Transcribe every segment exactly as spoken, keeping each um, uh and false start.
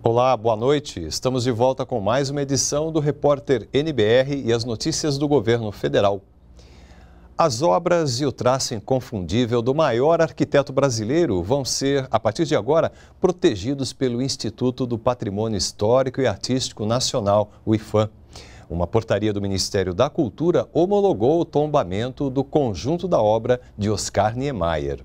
Olá, boa noite. Estamos de volta com mais uma edição do Repórter N B R e as notícias do governo federal. As obras e o traço inconfundível do maior arquiteto brasileiro vão ser, a partir de agora, protegidos pelo Instituto do Patrimônio Histórico e Artístico Nacional, o IPHAN. Uma portaria do Ministério da Cultura homologou o tombamento do conjunto da obra de Oscar Niemeyer.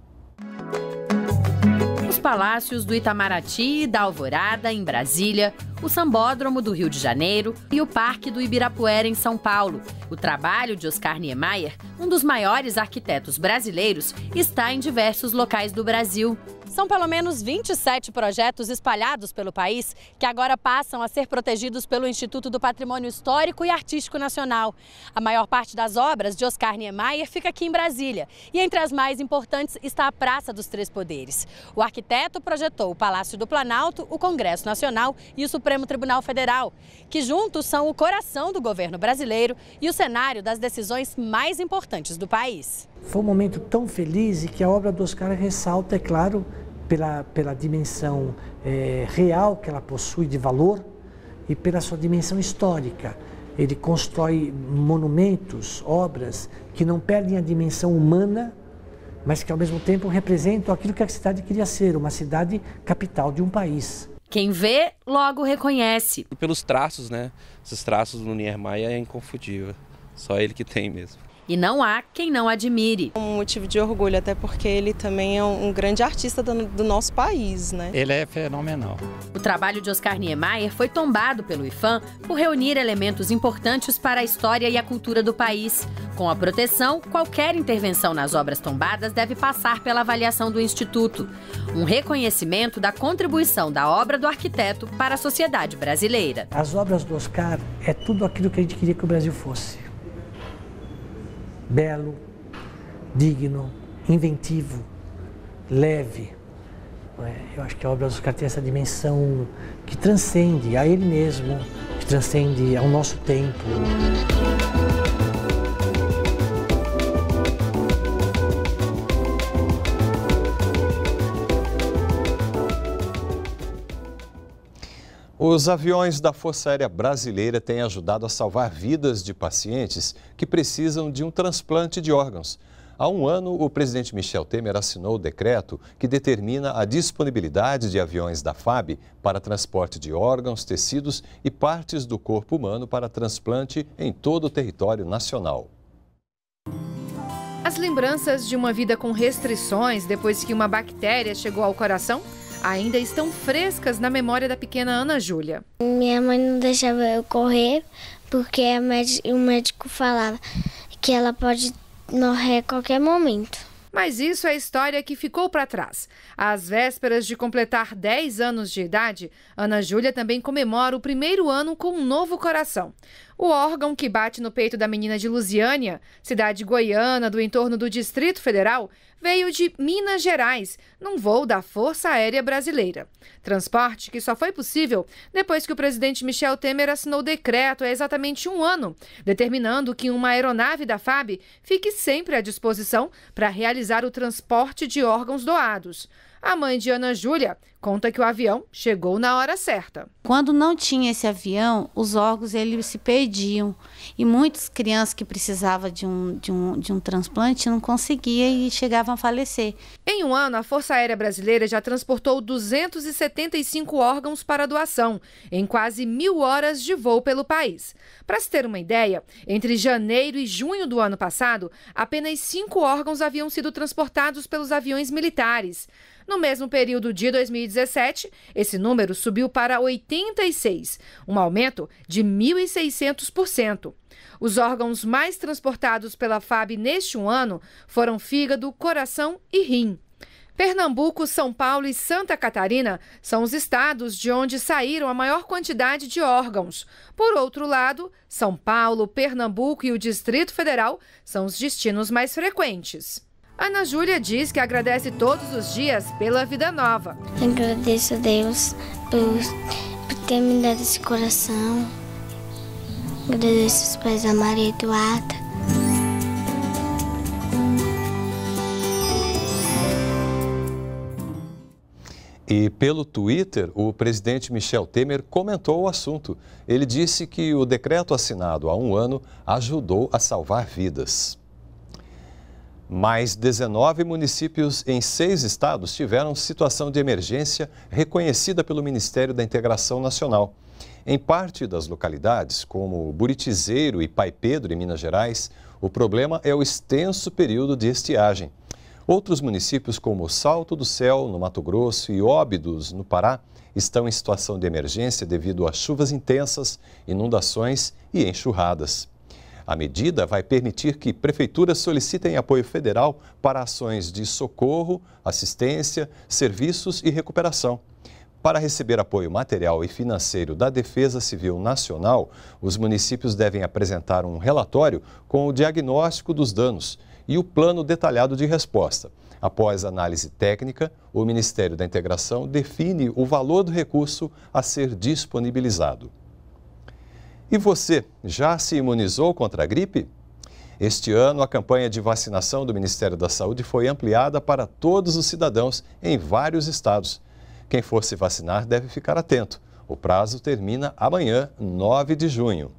Os palácios do Itamaraty e da Alvorada, em Brasília, o Sambódromo do Rio de Janeiro e o Parque do Ibirapuera, em São Paulo. O trabalho de Oscar Niemeyer, um dos maiores arquitetos brasileiros, está em diversos locais do Brasil. São pelo menos vinte e sete projetos espalhados pelo país que agora passam a ser protegidos pelo Instituto do Patrimônio Histórico e Artístico Nacional. A maior parte das obras de Oscar Niemeyer fica aqui em Brasília. E entre as mais importantes está a Praça dos Três Poderes. O arquiteto projetou o Palácio do Planalto, o Congresso Nacional e o Supremo Tribunal Federal, que juntos são o coração do governo brasileiro e o cenário das decisões mais importantes do país. Foi um momento tão feliz e que a obra do Oscar ressalta, é claro, pela, pela dimensão é, real que ela possui de valor e pela sua dimensão histórica. Ele constrói monumentos, obras que não perdem a dimensão humana, mas que ao mesmo tempo representam aquilo que a cidade queria ser, uma cidade capital de um país. Quem vê, logo reconhece. Pelos traços, né? Esses traços do Niemeyer é inconfundível. Só ele que tem mesmo. E não há quem não admire. Um motivo de orgulho, até porque ele também é um grande artista do, do nosso país, né? Ele é fenomenal. O trabalho de Oscar Niemeyer foi tombado pelo IPHAN por reunir elementos importantes para a história e a cultura do país. Com a proteção, qualquer intervenção nas obras tombadas deve passar pela avaliação do Instituto. Um reconhecimento da contribuição da obra do arquiteto para a sociedade brasileira. As obras do Oscar é tudo aquilo que a gente queria que o Brasil fosse. Belo, digno, inventivo, leve. Eu acho que a obra do Oscar tem essa dimensão que transcende a ele mesmo, que transcende ao nosso tempo. Os aviões da Força Aérea Brasileira têm ajudado a salvar vidas de pacientes que precisam de um transplante de órgãos. Há um ano, o presidente Michel Temer assinou o decreto que determina a disponibilidade de aviões da FAB para transporte de órgãos, tecidos e partes do corpo humano para transplante em todo o território nacional. As lembranças de uma vida com restrições depois que uma bactéria chegou ao coração ainda estão frescas na memória da pequena Ana Júlia. Minha mãe não deixava eu correr porque o médico falava que ela pode morrer a qualquer momento. Mas isso é história que ficou para trás. Às vésperas de completar dez anos de idade, Ana Júlia também comemora o primeiro ano com um novo coração. O órgão que bate no peito da menina de Lusiânia, cidade goiana do entorno do Distrito Federal, veio de Minas Gerais, num voo da Força Aérea Brasileira. Transporte que só foi possível depois que o presidente Michel Temer assinou o decreto há exatamente um ano, determinando que uma aeronave da FAB fique sempre à disposição para realizar o transporte de órgãos doados. A mãe de Ana Júlia conta que o avião chegou na hora certa. Quando não tinha esse avião, os órgãos eles se perdiam. E muitas crianças que precisavam de um, de um, de um transplante não conseguiam e chegavam a falecer. Em um ano, a Força Aérea Brasileira já transportou duzentos e setenta e cinco órgãos para doação, em quase mil horas de voo pelo país. Para se ter uma ideia, entre janeiro e junho do ano passado, apenas cinco órgãos haviam sido transportados pelos aviões militares. No mesmo período de dois mil e dezessete, esse número subiu para oitenta e seis, um aumento de mil e seiscentos por cento. Os órgãos mais transportados pela FAB neste um ano foram fígado, coração e rim. Pernambuco, São Paulo e Santa Catarina são os estados de onde saíram a maior quantidade de órgãos. Por outro lado, São Paulo, Pernambuco e o Distrito Federal são os destinos mais frequentes. Ana Júlia diz que agradece todos os dias pela vida nova. Agradeço a Deus por, por ter me dado esse coração. Agradeço os pais da Maria Eduarda. E pelo Twitter, o presidente Michel Temer comentou o assunto. Ele disse que o decreto assinado há um ano ajudou a salvar vidas. Mais dezenove municípios em seis estados tiveram situação de emergência reconhecida pelo Ministério da Integração Nacional. Em parte das localidades, como Buritizeiro e Pai Pedro, em Minas Gerais, o problema é o extenso período de estiagem. Outros municípios, como Salto do Céu, no Mato Grosso, e Óbidos, no Pará, estão em situação de emergência devido a chuvas intensas, inundações e enxurradas. A medida vai permitir que prefeituras solicitem apoio federal para ações de socorro, assistência, serviços e recuperação. Para receber apoio material e financeiro da Defesa Civil Nacional, os municípios devem apresentar um relatório com o diagnóstico dos danos e o plano detalhado de resposta. Após análise técnica, o Ministério da Integração define o valor do recurso a ser disponibilizado. E você, já se imunizou contra a gripe? Este ano, a campanha de vacinação do Ministério da Saúde foi ampliada para todos os cidadãos em vários estados. Quem for se vacinar deve ficar atento. O prazo termina amanhã, nove de junho.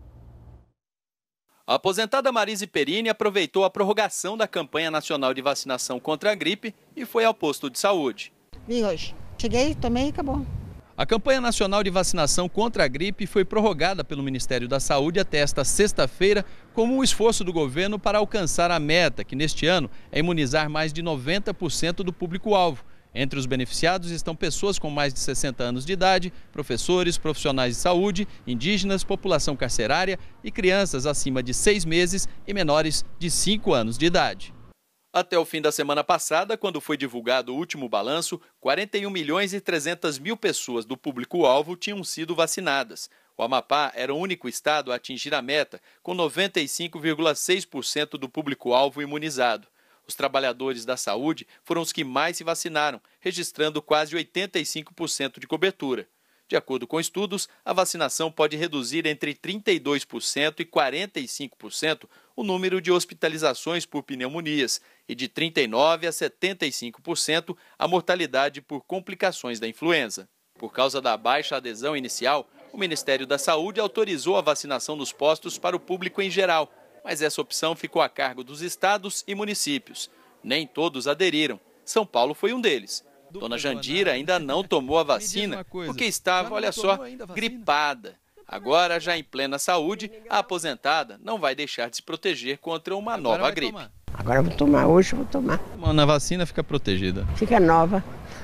A aposentada Marise Perini aproveitou a prorrogação da campanha nacional de vacinação contra a gripe e foi ao posto de saúde. Vim hoje. Cheguei, tomei e acabou. A campanha nacional de vacinação contra a gripe foi prorrogada pelo Ministério da Saúde até esta sexta-feira, como um esforço do governo para alcançar a meta, que neste ano é imunizar mais de noventa por cento do público-alvo. Entre os beneficiados estão pessoas com mais de sessenta anos de idade, professores, profissionais de saúde, indígenas, população carcerária e crianças acima de seis meses e menores de cinco anos de idade. Até o fim da semana passada, quando foi divulgado o último balanço, quarenta e um milhões e trezentas mil pessoas do público-alvo tinham sido vacinadas. O Amapá era o único estado a atingir a meta, com noventa e cinco vírgula seis por cento do público-alvo imunizado. Os trabalhadores da saúde foram os que mais se vacinaram, registrando quase oitenta e cinco por cento de cobertura. De acordo com estudos, a vacinação pode reduzir entre trinta e dois por cento e quarenta e cinco por cento o número de hospitalizações por pneumonias e de trinta e nove por cento a setenta e cinco por cento a mortalidade por complicações da influenza. Por causa da baixa adesão inicial, o Ministério da Saúde autorizou a vacinação nos postos para o público em geral, mas essa opção ficou a cargo dos estados e municípios. Nem todos aderiram. São Paulo foi um deles. Dona Jandira ainda não tomou a vacina porque estava, olha só, gripada. Agora, já em plena saúde, a aposentada não vai deixar de se proteger contra uma nova gripe. Agora eu vou tomar, hoje eu vou tomar. Na vacina fica protegida. Fica nova.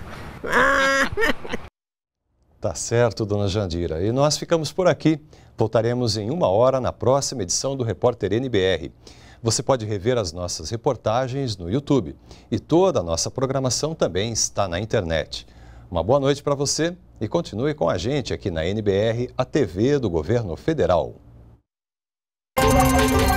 Tá certo, dona Jandira. E nós ficamos por aqui. Voltaremos em uma hora na próxima edição do Repórter N B R. Você pode rever as nossas reportagens no YouTube. E toda a nossa programação também está na internet. Uma boa noite para você e continue com a gente aqui na N B R, a T V do Governo Federal.